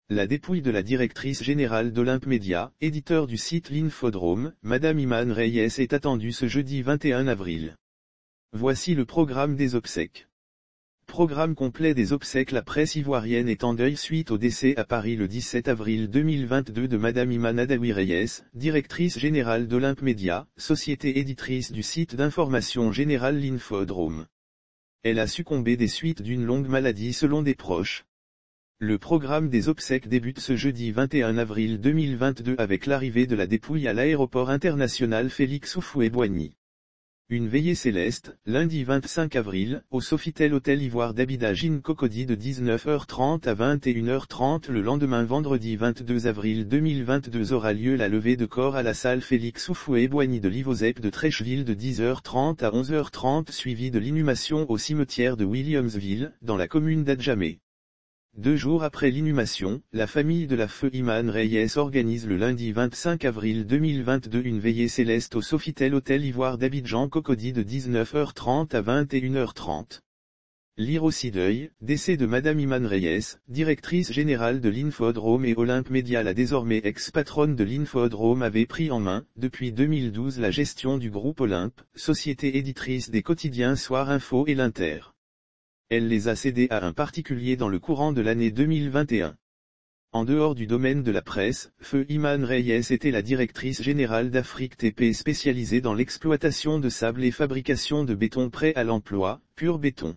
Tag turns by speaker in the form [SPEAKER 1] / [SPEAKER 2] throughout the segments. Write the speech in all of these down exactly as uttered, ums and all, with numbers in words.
[SPEAKER 1] La dépouille de la directrice générale d'Olympe Média, éditeur du site L'Infodrome, Madame Iman Reyes est attendue ce jeudi vingt et un avril. Voici le programme des obsèques. Programme complet des obsèques. La presse ivoirienne est en deuil suite au décès à Paris le dix-sept avril deux mille vingt-deux de Madame Iman Adaoui Reyes, directrice générale d'Olympe Média, société éditrice du site d'information générale L'Infodrome. Elle a succombé des suites d'une longue maladie selon des proches. Le programme des obsèques débute ce jeudi vingt et un avril deux mille vingt-deux avec l'arrivée de la dépouille à l'aéroport international Félix Houphouët-Boigny. Une veillée céleste, lundi vingt-cinq avril, au Sofitel Hôtel Ivoire d'Abidjan Cocody de dix-neuf heures trente à vingt et une heures trente. Le lendemain vendredi vingt-deux avril deux mille vingt-deux aura lieu la levée de corps à la salle Félix Houphouët-Boigny de l'Ivosep de Trècheville de dix heures trente à onze heures trente, suivie de l'inhumation au cimetière de Williamsville, dans la commune d'Adjamé. Deux jours après l'inhumation, la famille de la feu Iman Reyes organise le lundi vingt-cinq avril deux mille vingt-deux une veillée céleste au Sofitel Hôtel Ivoire d'Abidjan Cocody de dix-neuf heures trente à vingt et une heures trente. Lire aussi deuil, décès de Madame Iman Reyes, directrice générale de l'Infodrome et Olympe Média. La désormais ex-patronne de l'Infodrome avait pris en main, depuis deux mille douze, la gestion du groupe Olympe, société éditrice des quotidiens Soir Info et L'Inter. Elle les a cédés à un particulier dans le courant de l'année deux mille vingt et un. En dehors du domaine de la presse, Feu Iman Reyes était la directrice générale d'Afrique T P spécialisée dans l'exploitation de sable et fabrication de béton prêt à l'emploi, Pur Béton.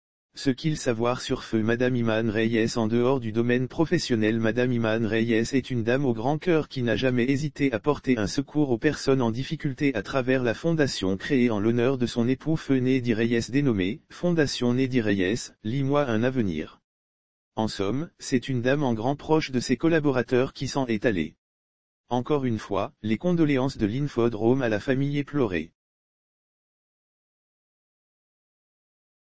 [SPEAKER 1] Ce qu'il savoir sur Feu Madame Iman Reyes. En dehors du domaine professionnel, Madame Iman Reyes est une dame au grand cœur qui n'a jamais hésité à porter un secours aux personnes en difficulté à travers la fondation créée en l'honneur de son époux Feu Nedi Reyes dénommée « Fondation Nedi Reyes, lis-moi un avenir ». En somme, c'est une dame en grand proche de ses collaborateurs qui s'en est allée. Encore une fois, les condoléances de l'Infodrome à la famille éplorée.